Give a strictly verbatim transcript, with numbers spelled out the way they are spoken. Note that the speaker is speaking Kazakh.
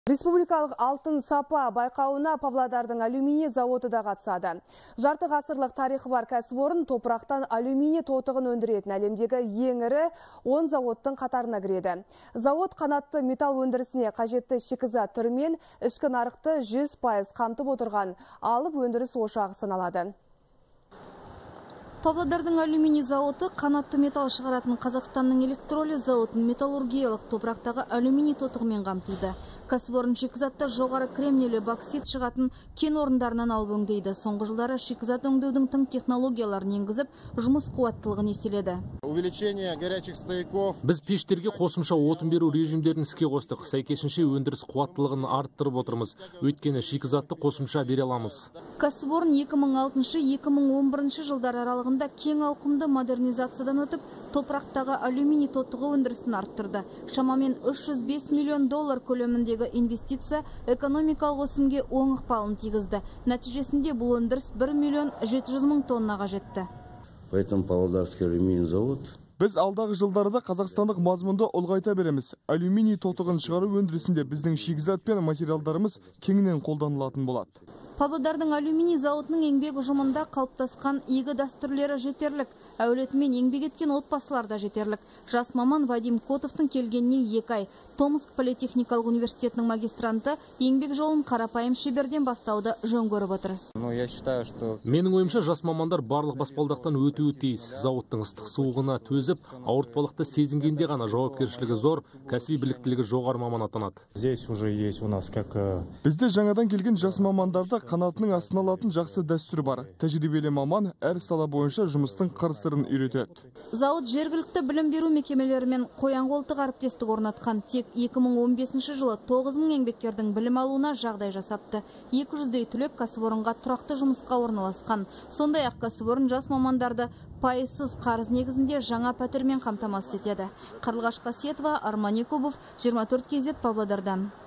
Республикалық алтын сапа байқауына Павлодардың алюминий заводы да қатысады. Жарты ғасырлық тарихы бар кәсіпорын топырақтан алюминий тотығын өндіретін әлемдегі ең ірі он заводтың қатарына кіреді. Завод қанатты металл өндірісіне қажетті шикізат түрімен ішкі нарықты жүз пайыз қамтып отырған алып өндіріс ошағы саналады. Павлодардың алюминий зауыты қанатты металл шығаратын Қазақстанның электролиз зауытын металлургиялық топырақтағы алюминий тотығымен қамтиды. Кәсіпорын шикізатты жоғары кремнийлі боксит шығатын кен орындарынан алып өңдейді. Соңғы жылдары шикізат өңдеудің тың технологияларын енгізіп, жұмыс қуаттылығын еселеді. Увеличение горячих стояков. Біз пештерге қосымша отын беру режимдерін іске қостық. Сәйкесінше өндіріс қуаттылығын арттырып отырмыз. Өйткені шикізатты қосымша бере аламыз. Кәсіпорын екі мың алтыншы - екі мың он бірінші жылдар аралығында кең ауқымды модернизациядан өтіп, топырақтағы алюминий тотығы өндірісін арттырды. Шамамен үш жүз бес миллион доллар көлеміндегі инвестиция экономикалық өсімге оң ықпалын тигізді. Нәтижесінде бұл өндіріс бір миллион жеті жүз мың тоннаға жетті. Поэтому Павлодарский алюминий завод Біз алдағы жылдарда қазақстандық мазмұнды ұлғайта береміз. Алюминий тотығын шығару өндірісінде біздің шикізат пен материалдарымыз кеңінен қолданылатын болады. Павлодардың алюминий зауытының еңбек ұжымында қалыптасқан игі дәстүрлері жетерлік. Әулетімен еңбек еткен отбасылар да жетерлік. Жас маман Вадим Котовтың келгеніне екі ай. Томск политехникалық университетінің магистранты еңбек жолын қарапайым шеберден бастауды жөн көріп отыр. Менің ойымша жас мамандар барлық баспалдақтан өтуі тиіс. Зауыттың ыстық суығына төзіп, ауыртпалықты сезінгенде ғана жауапкершілігі зор, кәсіби біліктілігі жоғары маман атанады. Бізде жаңадан келген жас мамандарда қанатының астына алатын жақсы дәстүр бар. Тәжірибелі маман әр сала бойынша жұмыстың қыр-сырын үйретеді. Зауыт жергілікті білім беру мекемелерімен қоян-қолтық әріптестік орнатқан. Тек екі мың он бесінші жылы тоғыз мың еңбеккердің білім алуына жағдай жасапты. екі жүздей түлек кәсіпорынға тұрақты жұмысқа орналасқан. Сондай-ақ кәсіпорын жас мамандарды пайызсыз қарыз негізінде жаңа пәтермен қамтамасыз етеді. Қарлығаш Қасиетова, Арман Якубов, жиырма төрт кей зет Павлодардан.